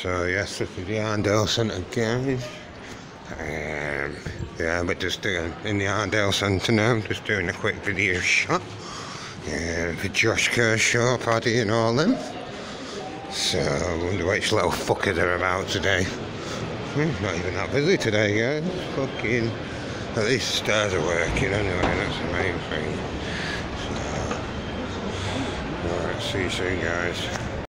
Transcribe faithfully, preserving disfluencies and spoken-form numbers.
So yes, this is the Arndale Centre, guys. Um, yeah, but just doing in the Arndale Centre now, just doing a quick video shot uh, for Josh Kershaw, Paddy and all them. So I wonder which little fucker they're about today. Hmm, not even that busy today, guys. Fucking, at least the stairs are working anyway, that's the main thing. So, alright, see you soon, guys.